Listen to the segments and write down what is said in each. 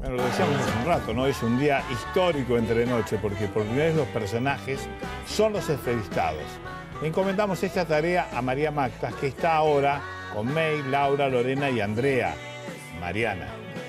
Bueno, lo decíamos hace un rato, ¿no? Es un día histórico en Telenoche porque por primera vez los personajes son los entrevistados. Le encomendamos esta tarea a María Mactas, que está ahora con May, Laura, Lorena y Andrea. Mariana.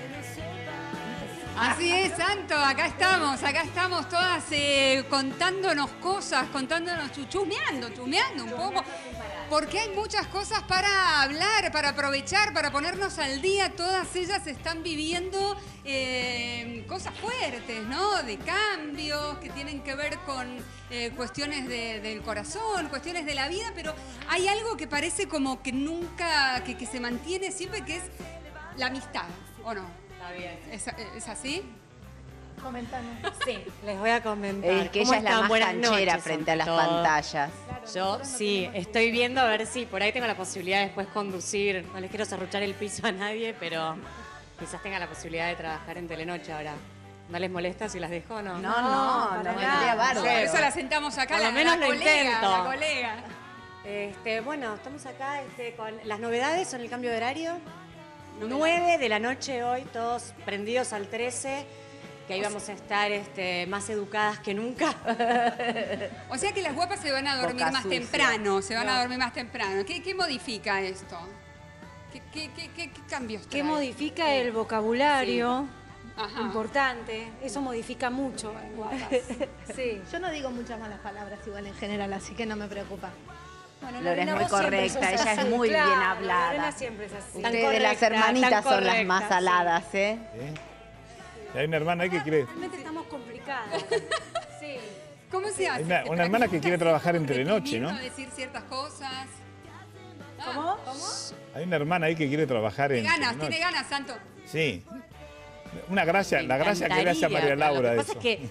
Así es, Santo, acá estamos todas contándonos cosas, chusmeando un poco, porque hay muchas cosas para hablar, para aprovechar, para ponernos al día. Todas ellas están viviendo cosas fuertes, ¿no? De cambios que tienen que ver con cuestiones del corazón, cuestiones de la vida, pero hay algo que parece como que nunca, que se mantiene siempre, que es la amistad, ¿o no? Está bien. ¿Es así? Comentanos. Sí, les voy a comentar. Que ella es la más canchera frente a las pantallas. Claro, Yo nosotros no sí, tenemos estoy viendo a ver si por ahí tengo la posibilidad de después conducir. No les quiero serruchar el piso a nadie, pero quizás tenga la posibilidad de trabajar en Telenoche ahora. ¿No les molesta si las dejo o no? No, para no, nada. vendría bárbaro. Por eso la sentamos acá, Por lo la menos lo colega, intento. la colega. Bueno, estamos acá con las novedades, son el cambio de horario. 9 de la noche hoy, todos prendidos al 13, que ahí vamos a estar más educadas que nunca. O sea que las guapas se van a dormir Boca más sucia. temprano, ¿Qué modifica esto? ¿Qué cambios trae? ¿Qué modifica el vocabulario? Ajá. Importante, eso modifica mucho en guapas. Sí. Yo no digo muchas malas palabras igual en general, así que no me preocupa. Bueno, Lorena es muy vos siempre correcta, sos ella es así, muy claro, bien hablada. Lorena siempre es así. Tan Ustedes, las correcta, hermanitas, tan son las más correcta, saladas, ¿eh? Y hay una hermana ahí que quiere... Realmente estamos complicadas. Sí. ¿Cómo se hace? Hay una hermana que quiere trabajar en Telenoche, ¿no? Decir ciertas cosas. ¿Cómo? Hay una hermana ahí que quiere trabajar en Telenoche. Tiene ganas, Santo. Sí. Una gracia, la gracia que le hace a María Pero Laura lo que eso. pasa es que...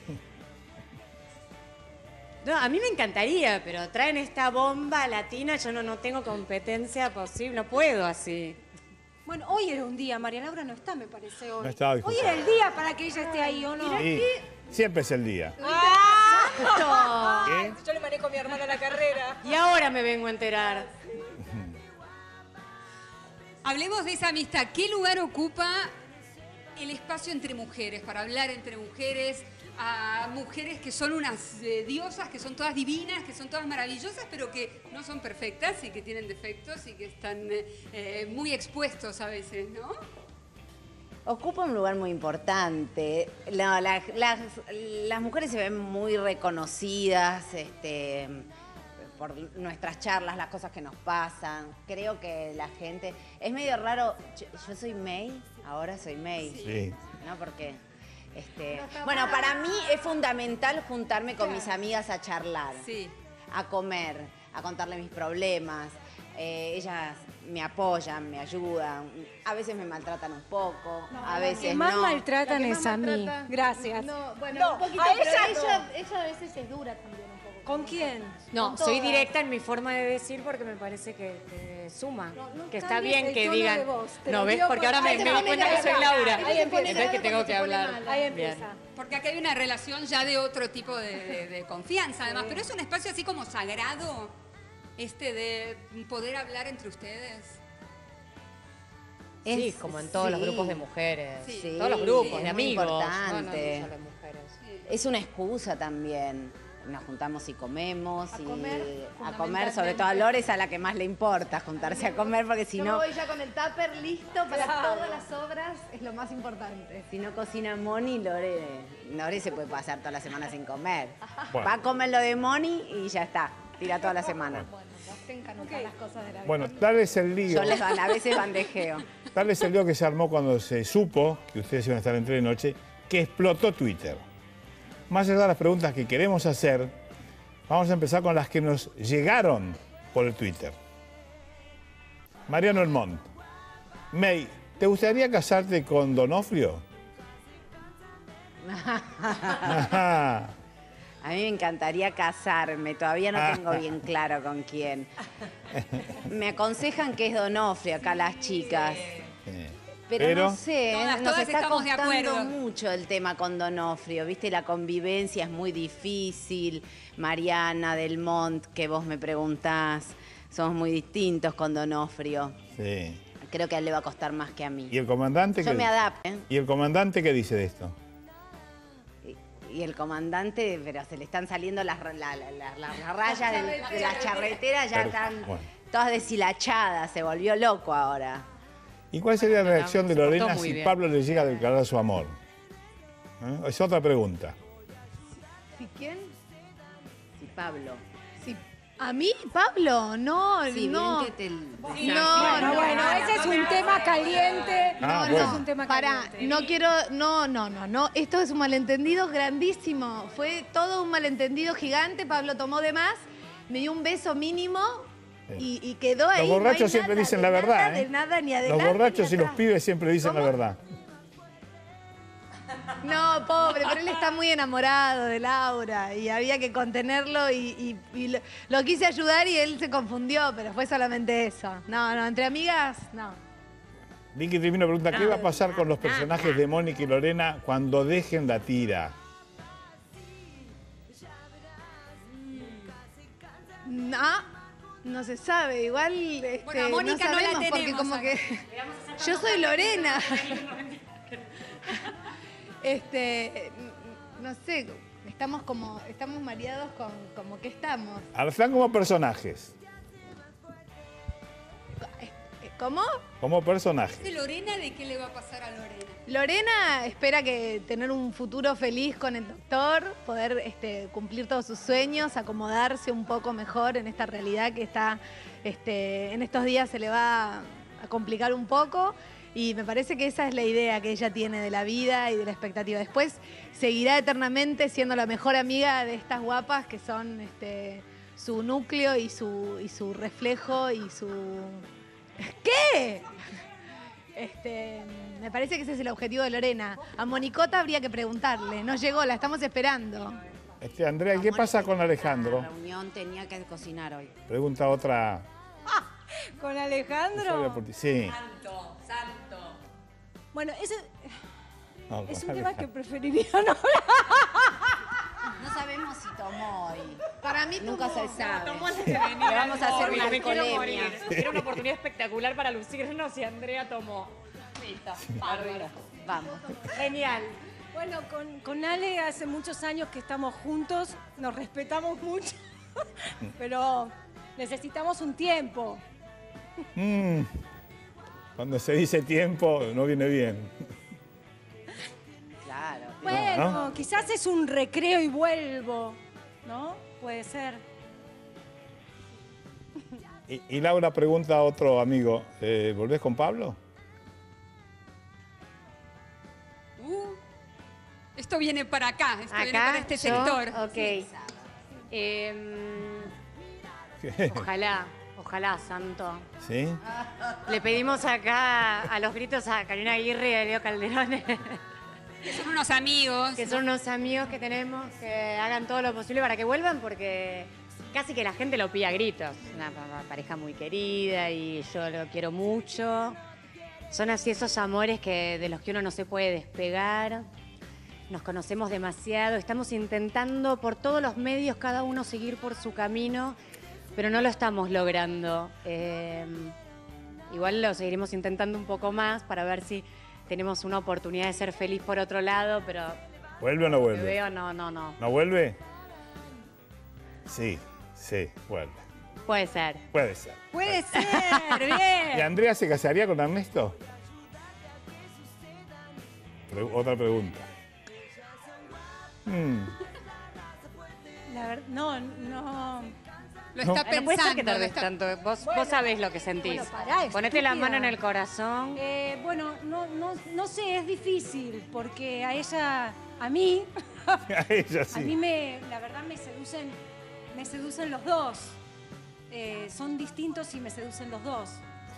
No, a mí me encantaría, pero traen esta bomba latina, yo no tengo competencia posible, no puedo así. Bueno, hoy era un día, María Laura no está, me parece hoy. No está hoy, Hoy justo. era el día para que ella esté ahí, ¿o no? Sí, siempre es el día. ¿Qué? Yo le manejo a mi hermana la carrera. Y ahora me vengo a enterar. Hablemos de esa amistad. ¿Qué lugar ocupa el espacio entre mujeres, para hablar entre mujeres, a mujeres que son unas diosas, que son todas divinas, que son todas maravillosas, pero que no son perfectas y que tienen defectos y que están muy expuestos a veces, ¿no? Ocupa un lugar muy importante. No, las mujeres se ven muy reconocidas por nuestras charlas, las cosas que nos pasan. Creo que la gente... Es medio raro. Yo soy May, ahora soy May. Sí. ¿No? Porque... Bueno, para mí es fundamental juntarme con mis amigas a charlar, Sí. a comer, a contarle mis problemas. Ellas me apoyan, me ayudan. A veces me maltratan un poco, a veces que más no. maltratan La que es más a mí. maltrata- Gracias. No, bueno, No, un poquito, a pero ella ella a veces es dura también un poco. ¿Con quién? No, Con soy todas. directa en mi forma de decir porque me parece que suma. No que está cambies bien el que tono digan. de voz, te No, lo ¿ves? digo Porque ahora porque- me di cuenta que soy Laura. Ahí empieza. Entonces que tengo que hablar. Ahí empieza. Bien. Porque acá hay una relación ya de otro tipo de confianza, además. Pero es un espacio así como sagrado, de poder hablar entre ustedes. Sí, como en todos los sí. grupos de mujeres. Sí. Todos los grupos es de muy amigos. importante. No solo de mujeres. Es una excusa también. Nos juntamos y comemos. A y comer, a comer, sobre todo a fundamentalmente. Lore es a la que más le importa juntarse a comer, porque si Yo me no, voy ya con el tupper listo para Claro. todas las obras, es lo más importante. si no cocina Moni, Lore se puede pasar toda la semana sin comer. Bueno. Va a comer lo de Moni y ya está, tira toda la semana. Bueno, vos te encanutas las cosas de la vida. Bueno, tal es el lío. Yo a veces bandejeo. Tal es el lío que se armó cuando se supo que ustedes iban a estar en Telenoche, que explotó Twitter. Más allá de las preguntas que queremos hacer, vamos a empezar con las que nos llegaron por el Twitter. Mariano Elmont. May, ¿te gustaría casarte con Donofrio? Ajá. A mí me encantaría casarme, todavía no tengo bien claro con quién. Me aconsejan que es Donofrio acá las chicas. Pero no sé, Todas nos está estamos de costando acuerdo. mucho el tema con Donofrio, ¿viste? La convivencia es muy difícil. Mariana del Mont, que vos me preguntás, somos muy distintos con Donofrio. Sí. creo que a él le va a costar más que a mí. ¿Y el comandante Yo qué me dice? adapto. ¿Y el comandante qué dice de esto? Y el comandante, pero se le están saliendo las rayas de las charreteras, ya Pero, están bueno. todas deshilachadas, se volvió loco ahora. ¿Y cuál sería la reacción de se portó Lorena muy si bien. Pablo le llega a declarar su amor? Es otra pregunta. ¿Sí quién? Sí, Pablo. Sí. ¿A mí, Pablo? No, Sí, no. bien que te... Bueno, ese es un tema caliente. Ah, Ese bueno. es un tema Pará, caliente. no quiero, no. Esto es un malentendido grandísimo. Fue todo un malentendido gigante. Pablo tomó de más, me dio un beso mínimo y quedó ahí. Los no hay borrachos siempre nada, dicen de la nada, verdad, ¿eh? De nada, ni Los adelante. borrachos ni y los atrás. pibes siempre dicen la ¿Cómo? verdad. No, pobre, pero él está muy enamorado de Laura y había que contenerlo y lo quise ayudar y él se confundió, pero fue solamente eso. No, entre amigas, no. Vicky Trivino pregunta, ¿qué va a pasar con los personajes de Mónica y Lorena cuando dejen la tira? No se sabe, igual Bueno, a Mónica no la sabemos, porque tenemos como acá. que yo soy Lorena. No sé, estamos mareados con como que estamos. Ahora están como personajes. ¿Cómo? Como personajes. ¿De Lorena de qué le va a pasar a Lorena? Lorena espera que tener un futuro feliz con el doctor, poder cumplir todos sus sueños, acomodarse un poco mejor en esta realidad que está, en estos días se le va a complicar un poco y me parece que esa es la idea que ella tiene de la vida y de la expectativa. Después seguirá eternamente siendo la mejor amiga de estas guapas que son su núcleo y su reflejo y su... ¿Qué? Me parece que ese es el objetivo de Lorena. A Monicota habría que preguntarle. No llegó, la estamos esperando. Andrea, ¿y qué pasa con Alejandro? La reunión tenía que cocinar hoy. Pregunta otra. ¿Con usuaria Alejandro? por ti. Sí. Santo. Bueno, ese No, es con un tema Alejandro. que preferiría no hablar. No sabemos si tomó hoy. Para mí Nunca tomó. se sabe. Le Le vamos a hacer una Me quiero alcoholemia. morir. Era una oportunidad espectacular para lucirnos y Andrea tomó. Listo. Bárbaro. Vamos. Genial. Bueno, con Ale hace muchos años que estamos juntos, nos respetamos mucho, pero necesitamos un tiempo. Cuando se dice tiempo, no viene bien. Claro. Bueno, ¿no? quizás es un recreo y vuelvo, ¿no? Puede ser. Y Laura pregunta a otro amigo, ¿volvés con Pablo? Esto viene para acá, esto viene Acá, para este yo, sector. Ok. Ojalá, Santo. ¿Sí? Le pedimos acá a los gritos a Karina Aguirre y a Leo Calderón, Que son unos amigos. que son unos amigos que tenemos, que hagan todo lo posible para que vuelvan, porque casi que la gente lo pide a gritos. Una pareja muy querida y yo lo quiero mucho. Son así esos amores de los que uno no se puede despegar. Nos conocemos demasiado, estamos intentando por todos los medios cada uno seguir por su camino, pero no lo estamos logrando. Igual lo seguiremos intentando un poco más para ver si tenemos una oportunidad de ser feliz por otro lado, pero ¿Vuelve o no te vuelve? veo, no. ¿No vuelve? Sí, vuelve. Puede ser. Puede ser. Puede ser, ¿Y bien. Andrea se casaría con Ernesto? Otra pregunta. La verdad, no. Lo está No puede ser que pensando. tardes tanto. Vos sabés lo que sentís. Bueno, pará, Ponete la estúpida. mano en el corazón. Bueno, no sé, es difícil, porque a ella, a mí, A ella a mí la verdad me seducen los dos. Son distintos y me seducen los dos.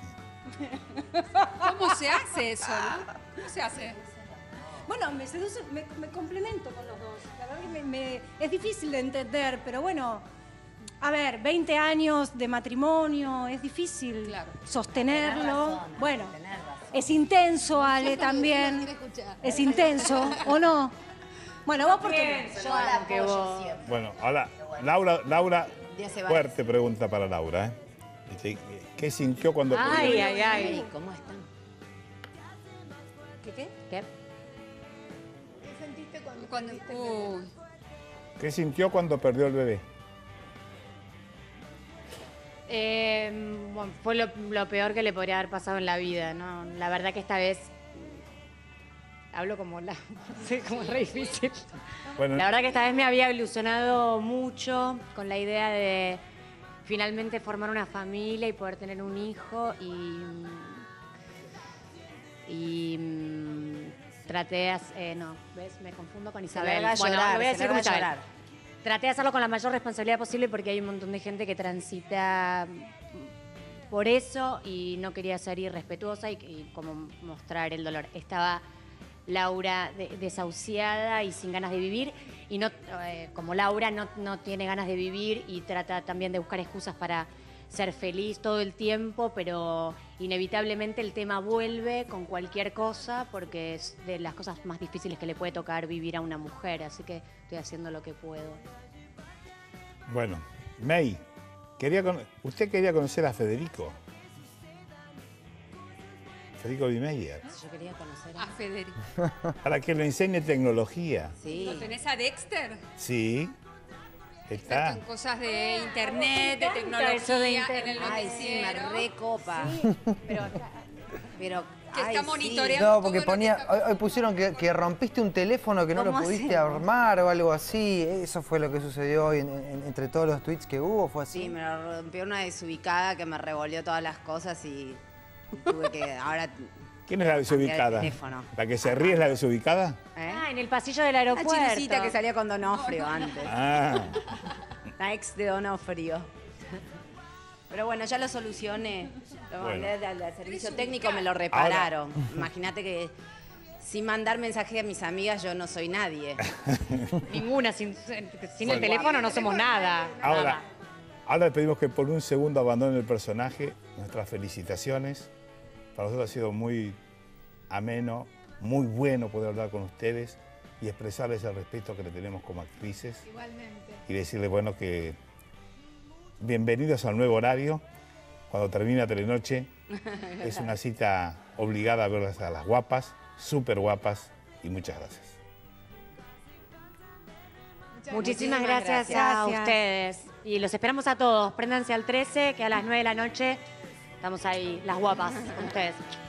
¿Cómo se hace eso? ¿No? ¿Cómo se hace? Bueno, me seducen, me complemento con los dos. La verdad que es difícil de entender, pero bueno, a ver, 20 años de matrimonio, es difícil Claro. sostenerlo. Tenés razón, Bueno, tenés razón. es intenso, Ale, también. Es intenso, ¿o no? Bueno, vos porque... Yo la que apoyo vos- siempre. Bueno, ahora, Laura, Ya se va. fuerte pregunta para Laura. ¿Qué sintió cuando Ay, perdió? ay, ay. ¿Cómo están? ¿Qué? ¿Qué sentiste cuando Cuando, perdiste el bebé? uy, ¿Qué sintió cuando perdió el bebé? Bueno, fue lo peor que le podría haber pasado en la vida, ¿no? La verdad que esta vez hablo como la... Sí, como re difícil. Bueno, La verdad que esta vez me había ilusionado mucho con la idea de finalmente formar una familia y poder tener un hijo y traté de no, ¿ves? Me confundo con Isabel. Se me va a Bueno, llorar, lo voy a se decir me como va a Isabel. llorar. Traté de hacerlo con la mayor responsabilidad posible porque hay un montón de gente que transita por eso y no quería ser irrespetuosa y como mostrar el dolor. Estaba Laura desahuciada y sin ganas de vivir y no como Laura no tiene ganas de vivir y trata también de buscar excusas para ser feliz todo el tiempo, pero inevitablemente el tema vuelve con cualquier cosa porque es de las cosas más difíciles que le puede tocar vivir a una mujer, así que estoy haciendo lo que puedo. bueno, May, usted quería conocer a Federico. Federico Niemeyer, Yo quería conocer a Federico. para que le enseñe tecnología. Sí. ¿Lo tenés a Dexter? Sí, Experto está. en cosas de internet, de eso tecnología, de en el Ay, sí, me noticiero. recopa. Pero Que ay, está sí. monitoreando. No, todo porque lo que ponía, está- hoy pusieron que rompiste un teléfono que no lo ¿Cómo pudiste hacemos? armar o algo así. Eso fue lo que sucedió hoy entre todos los tweets que hubo, fue así. Sí, me lo rompió una desubicada que me revolvió todas las cosas y tuve que ahora... ¿Quién es la desubicada? el teléfono. ¿La que se ríe es la desubicada? ¿eh? Ah, en el pasillo del La aeropuerto. chinicita que salía con Donofrio antes. Ah, La ex de Donofrio. Pero bueno, ya lo solucioné. Lo Bueno. mandé al servicio técnico, me lo repararon. Imagínate que sin mandar mensaje a mis amigas yo no soy nadie. Ninguna, sin Bueno. el teléfono no somos nada. ahora le pedimos que por un segundo abandone el personaje. Nuestras felicitaciones. Para nosotros ha sido muy ameno, muy bueno poder hablar con ustedes y expresarles el respeto que le tenemos como actrices. Igualmente. Y decirles, bueno, que bienvenidos al nuevo horario. Cuando termina Telenoche, es una cita obligada a verlas a las guapas, súper guapas, y muchas gracias. Muchísimas gracias a ustedes. Y los esperamos a todos. Préndanse al 13, que a las 9 de la noche estamos ahí, las guapas, con ustedes.